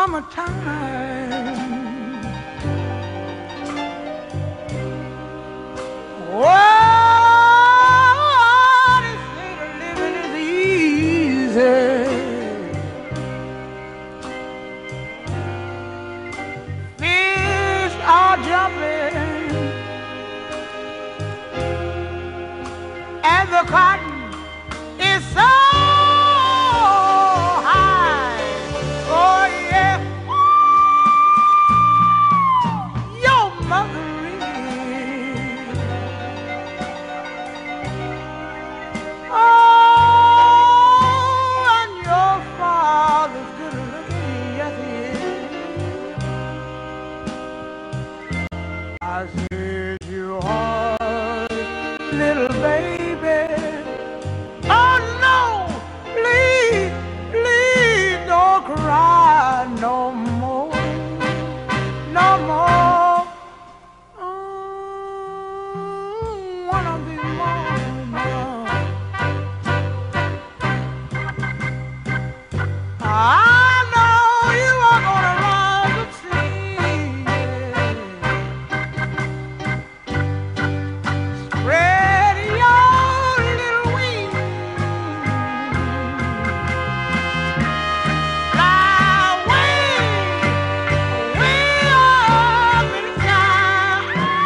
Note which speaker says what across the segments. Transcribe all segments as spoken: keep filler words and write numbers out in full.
Speaker 1: summertime. Oh, they say the living is easy. Fish are jumping and the cotton is so high. Oh yeah, your mother is. Oh, and your father's good looking, yes he is. I said you are little baby. Oh no, please, please don't cry no more, no more. Mm, one of these mornings, I know you are gonna rise up singing. Spread your little wings, fly away, way up in the sky.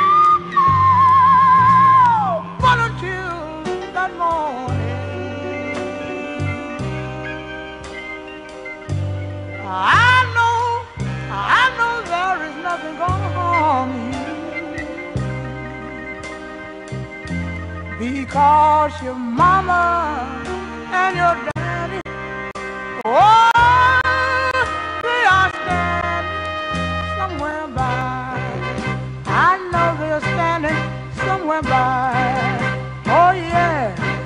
Speaker 1: But until that morning, I know, I know there is nothing gonna harm you, because your mama and your daddy, oh, they are standing somewhere by. I know they're standing somewhere by. Oh yeah.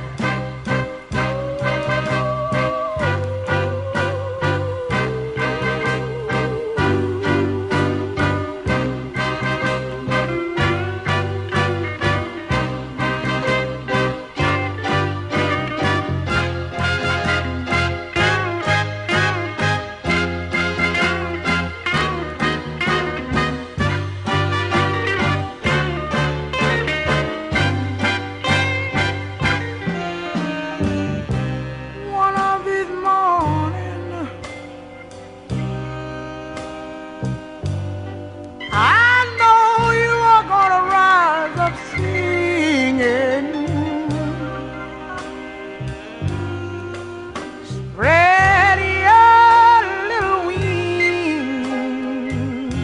Speaker 1: One of these mornings, I know you are gonna rise up singing. Spread your little wings,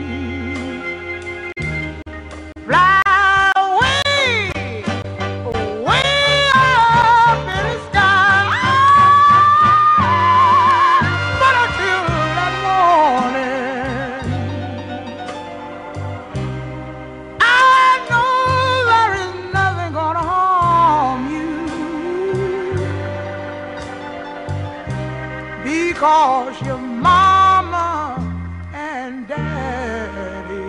Speaker 1: fly away, way up in the sky. But until that morning, I know there is nothing gonna harm you, because your mama and daddy,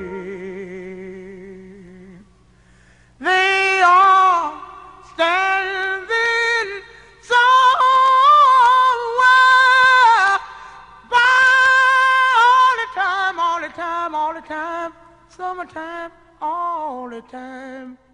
Speaker 1: they are standing somewhere by. All the time, all the time, all the time, summertime, all the time.